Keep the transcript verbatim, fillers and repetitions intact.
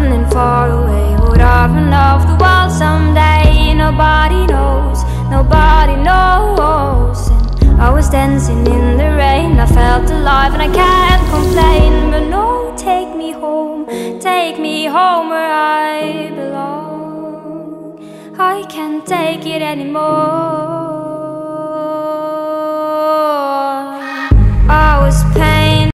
running far away. Would I run off the world someday? Nobody knows, nobody knows. And I was dancing in the rain, I felt alive and I can't complain. But no, take me home, take me home where I belong. I can't take it anymore.